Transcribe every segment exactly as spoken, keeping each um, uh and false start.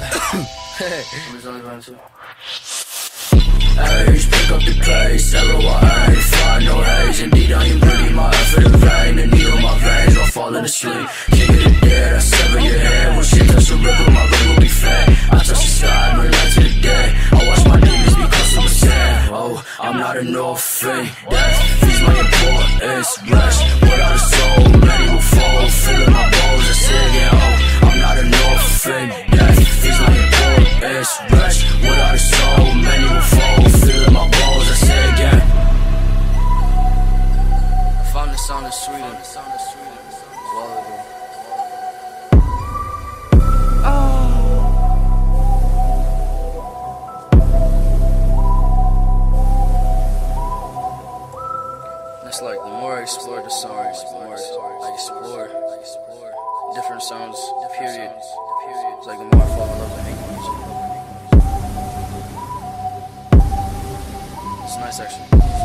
Age, pick up the pace, L O I A, find no haze. Indeed, I am breathing my effort in vain. The needle in my veins while falling asleep. King of the dead, I sever your head. When shit touch the river, my brain will be fed. I touch the sky, burn light to the day. I watch my demons become super sad. Oh, I'm not an orphan. Death feeds my importance. Rest without a soul, many will fall. Feeling my bones, I say again. Oh, I'm not an orphan. Death feeds my importance. Rest without a soul, many will fall. Feeling my balls, I say again. I found the sound of Sweden. It's like the more I explore the songs, the more I explore different sounds, period. It's like the more I fall in love with making music. It's nice actually.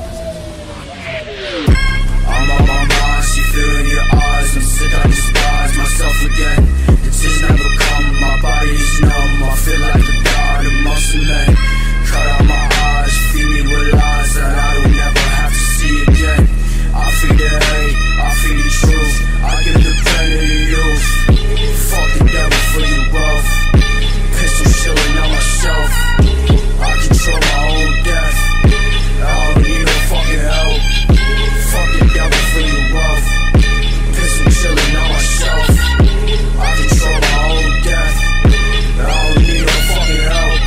I'm on my mind, see fear in your eyes. I'm sick, I despise myself again. The tears never come, my body is numb. I feel like a god amongst the men. Cut out my eyes, feed me with lies that I don't never have to see again. I feed the hate, I feed the truth. I give the pain to the youth. Fuck the devil for your wealth. Pistol shilling on myself. I control my own death. I don't need no fucking help. Fuck the devil for your wealth. Pistol chilling on myself. I control my own death. I don't need no fucking help.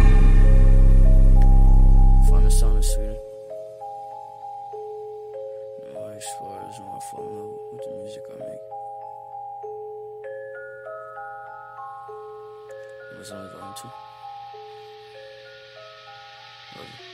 Find the sound of Sweden. The more I explore, the more I fall in love with the music I make. It was only volume two. Love you.